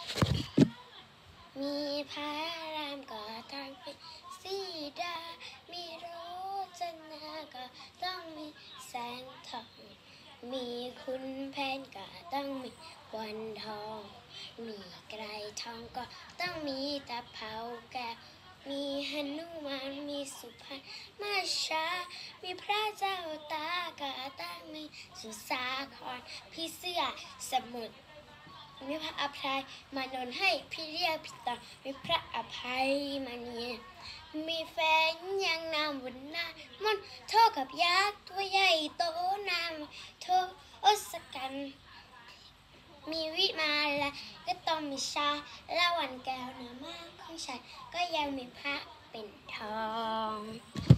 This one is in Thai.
มีพระรามก็ต้องเป็นสีดามีโรจนาก็ต้องมีแสงทองมีคุณแผนก็ต้องมีวันทองมีไกรทองก็ต้องมีตะเภาแก้วมีหนุมานมีสุพรรณมาชามีพระเจ้าตากาตั้งมีสุสาครพี่เสื้อสมุทรมีพระอภัยมานนให้พี่เรียกพี่ต่อมีพระอภัยมาเนี่ยมีแฟนยังนามบุญนามนโทษกับยักษ์ตัวใหญ่โตนามโทษกันมีวิมาละก็ต้องมีชาละวันแก้วน้ำมากของฉันก็ยังมีพระเป็นทอง